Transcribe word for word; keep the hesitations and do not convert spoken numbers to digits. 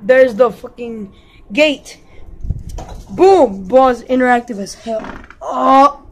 there's the fucking gate. Boom! Ball's interactive as hell. Oh.